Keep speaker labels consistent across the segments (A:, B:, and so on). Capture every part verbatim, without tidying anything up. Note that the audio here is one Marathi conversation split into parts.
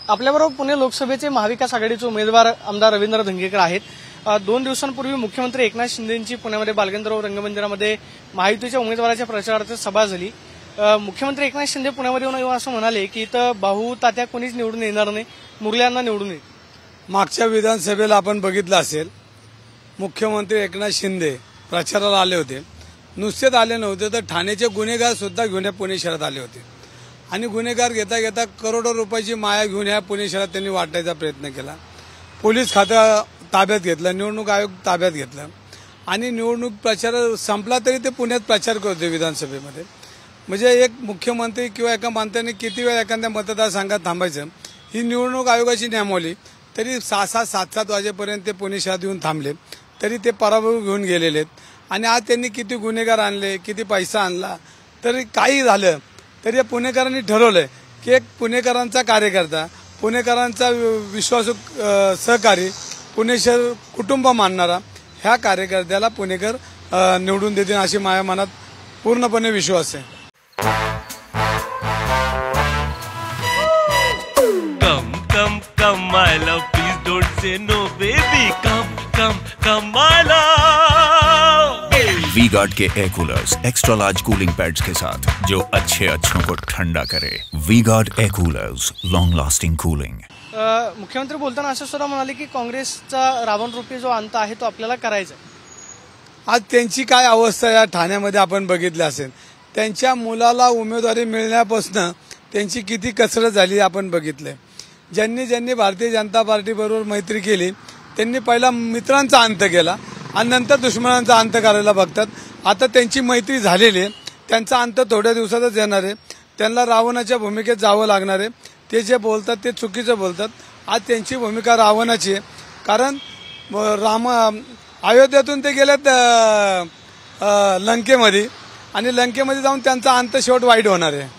A: आपल्याबरोबर पुणे लोकसभेचे महाविकास आघाडीचे उमेदवार आमदार रवींद्र धंगेकर आहेत। दोन दिवसांपूर्वी मुख्यमंत्री एकनाथ शिंदेंची पुण्यामध्ये बालगंधर्व रंगमंदिरामध्ये महायुतीच्या उमेदवाराच्या प्रचारार्थ सभा झाली। मुख्यमंत्री एकनाथ शिंदे पुण्यामध्ये येऊन असं म्हणाले की इथं भाऊ तात्या कोणीच निवडून येणार नाही, मुरल्यांना निवडून येईल।
B: मागच्या विधानसभेला आपण बघितलं असेल, मुख्यमंत्री एकनाथ शिंदे प्रचाराला आले होते। नुसतेच आले नव्हते तर ठाण्याचे गुन्हेगार सुद्धा घेऊन पुणे शहरात आले होते आणि गुन्हेगार घेता घेता करोडो रुपयाची माया घेऊन या पुणे शहरात त्यांनी वाटायचा प्रयत्न केला। पोलीस खातं ताब्यात घेतलं, निवडणूक आयोग ताब्यात घेतलं आणि निवडणूक प्रचार संपला तरी ते पुण्यात प्रचार करते विधानसभेमध्ये। म्हणजे एक मुख्यमंत्री किंवा एका मंत्र्याने किती वेळ एखाद्या मतदारसंघात थांबायचं, ही निवडणूक आयोगाची नियमावली। तरी सहा सहा सात सात वाजेपर्यंत ते पुणे शहरात येऊन थांबले, तरी ते पराभव घेऊन गेलेले आहेत। आणि आज त्यांनी किती गुन्हेगार आणले, किती पैसा आणला, तरी काही झालं तरी या पुणेकरांनी ठरवलंय की एक पुणेकरांचा कार्यकर्ता, पुणेकरांचा विश्वासू सहकारी, पुणे शहर कुटुंब मानणारा ह्या कार्यकर्त्याला पुणेकर निवडून देतील अशी माझ्या मनात पूर्णपणे विश्वास आहे।
C: Come come come my love please don't say no baby, come come come my love.
D: V-Guard के air coolers extra large cooling pads के साथ जो अच्छे अच्छों को ठंडा करे। V-Guard air coolers, long lasting cooling.
A: मुख्यमंत्री बोलताना असं सुद्धा म्हणाले की काँग्रेसचा रावण रूपी जो अंत आहे तो आपल्याला करायचा।
B: आज त्यांची काय अवस्था या ठाण्यामध्ये आपण बघितली असेल। त्यांच्या मुलाला उमेदवारी मिळण्यापासून त्यांची किती कसरत झाली आपण बघितलंय। ज्यांनी ज्यांनी भारतीय जनता पार्टी बरोबर मैत्री केली त्यांनी पहिला मित्रांचा अंत केला आणि नंतर दुश्मनांचा अंत करायला बघतात। आता त्यांची मैत्री झालेली आहे, त्यांचा अंत थोड्या दिवसातच येणार आहे। त्यांना रावणाच्या भूमिकेत जावं लागणार आहे। ते जे बोलतात ते चुकीचं बोलतात। आज त्यांची भूमिका रावणाची आहे, कारण राम अयोध्येतून ते गेलेत लंकेमध्ये आणि लंकेमध्ये जाऊन त्यांचा अंत शेवट वाईट होणार आहे।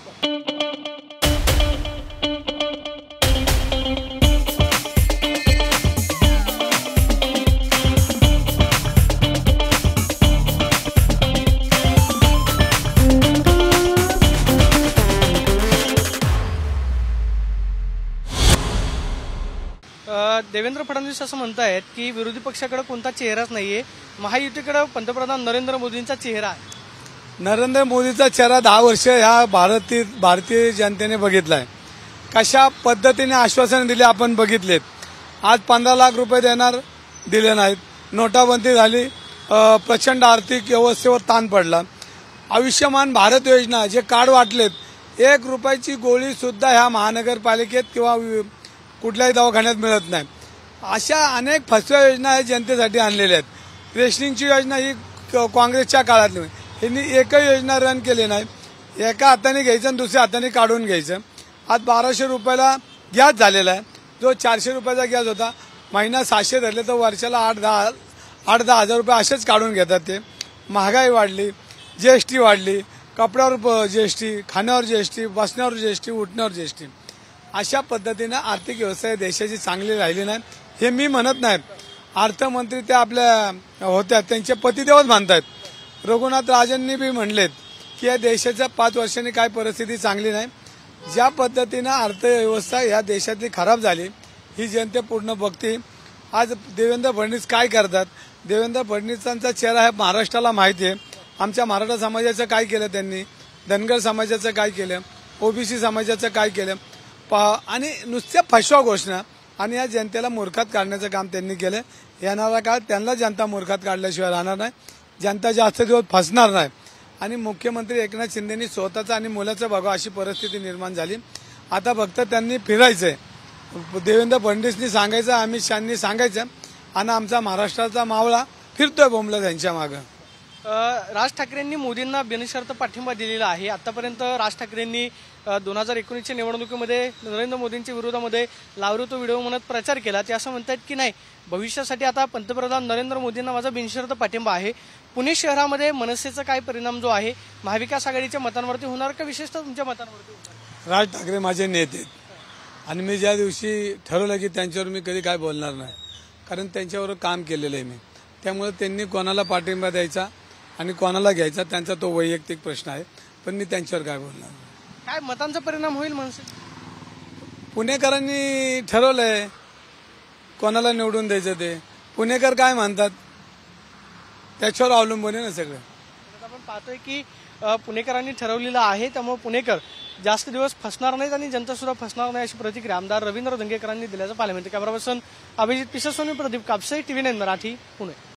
A: देवेंद्र फडणवीस असं म्हणतायत की विरोधी पक्षाकडे कोणता चेहराच नाहीये, महायुतीकडे पंतप्रधान नरेंद्र मोदींचा चेहरा आहे।
B: नरेंद्र मोदीचा चेहरा दहा वर्ष ह्या भारतीय भारतीय जनतेने बघितलाय। कशा पद्धतीने आश्वासन दिले आपण बघितलेत। आज पंधरा लाख रुपये देणार, दिले नाहीत। नोटाबंदी झाली, प्रचंड आर्थिक व्यवस्थेवर ताण पडला। आयुष्यमान भारत योजना जे कार्ड वाटलेत, एक रुपयाची गोळी सुद्धा ह्या महानगरपालिकेत किंवा कुठल्याही दवाखान्यात मिळत नाही। अशा अनेक फसव्या योजना हे जनतेसाठी आणलेल्या आहेत। रेशनिंगची योजना ही काँग्रेसच्या काळातली, यांनी एकही योजना रन केली नाही। एका हाताने घ्यायचं आणि दुसऱ्या हाताने काढून घ्यायचं। आज बाराशे रुपयाला गॅस झालेला आहे, जो चारशे रुपयाचा गॅस होता महिना सहाशे धरले तर वर्षाला आठ दहा आठ दहा हजार रुपये असेच काढून घेतात ते। महागाई वाढली, जीएसटी वाढली, कपड्यावर जीएसटी, खाण्यावर जीएसटी, बसण्यावर जीएसटी, उठण्यावर जीएसटी। अशा पद्धतीने आर्थिक व्यवस्था देशाची चांगली राहिली नाही हे मी म्हणत नाही। अर्थमंत्री त्या आपल्या होत्या त्यांचे पतिदेवच मानतायत। रघुनाथ राजननी बी म्हणलेत की या देशाच्या पाच वर्षांनी काय परिस्थिती चांगली नाही। ज्या पद्धतीने अर्थव्यवस्था या देशातली खराब झाली ही जनते पूर्ण बघते। आज देवेंद्र फडणवीस काय करतात, देवेंद्र फडणवीसांचा चेहरा हा महाराष्ट्राला माहिती आहे। आमच्या मराठा समाजाचं काय केलं त्यांनी, धनगर समाजाचं काय केलं, ओबीसी समाजाचं काय केलं, आणि नुसत्या फसवा घोषणा आणि या जनतेला मूर्खात काढण्याचं काम त्यांनी केलं। येणारा काळ त्यांना जनता मूर्खात काढल्याशिवाय राहणार नाही, जनता जास्त दिवस फसणार नाही। आणि मुख्यमंत्री एकनाथ शिंदेनी स्वतःचं आणि मुलाचं बघा अशी परिस्थिती निर्माण झाली। आता फक्त त्यांनी फिरायचंय, देवेंद्र फडणवीसनी सांगायचं, अमित शहानी सांगायचं आणि आमचा महाराष्ट्राचा मावळा फिरतोय बोंबला त्यांच्या मागं।
A: राज ठाकरेंनी मोदींना बिनशर्त पाठिंबा दिलेला आहे। आतापर्यंत राज ठाकरेंनी दोन हजार एकोणीसच्या निवडणुकीमध्ये नरेंद्र मोदींच्या विरोधामध्ये लावरो तो व्हिडिओ म्हणत प्रचार केला। ते असं म्हणतात की नाही, भविष्यासाठी आता पंतप्रधान नरेंद्र मोदींना माझा बिनशर्त पाठिंबा आहे। पुणे शहरामध्ये मनसेचा काय परिणाम जो आहे महाविकास आघाडीच्या मतांवरती होणार का विशेषतः तुमच्या मतांवरती होणार?
B: राज ठाकरे माझे नेते आणि मी ज्या दिवशी ठरवलं की त्यांच्यावर मी कधी काय बोलणार नाही, कारण त्यांच्यावर काम केलेलं आहे मी। त्यामुळे त्यांनी कोणाला पाठिंबा द्यायचा आणि कोणाला घ्यायचा त्यांचा तो वैयक्तिक प्रश्न आहे, पण मी त्यांच्यावर काय बोलणार।
A: काय मतांचा परिणाम होईल मनसे?
B: पुणेकरांनी ठरवलंय कोणाला निवडून द्यायचं ते. पुणेकर काय म्हणतात त्याच्यावर अवलंबून आहे ना सगळं.
A: आपण पाहतोय की अ, पुणेकरांनी ठरवलेलं आहे, त्यामुळे पुणेकर जास्त दिवस फसणार नाहीत आणि जनता सुद्धा फसणार नाही अशी प्रतिक्रिया आमदार रवींद्र धंगेकरांनी दिल्याचं पाहायला मिळते. Camera person Abhijit Piswami, Pradeep Kapse, TV nine Marathi, Pune.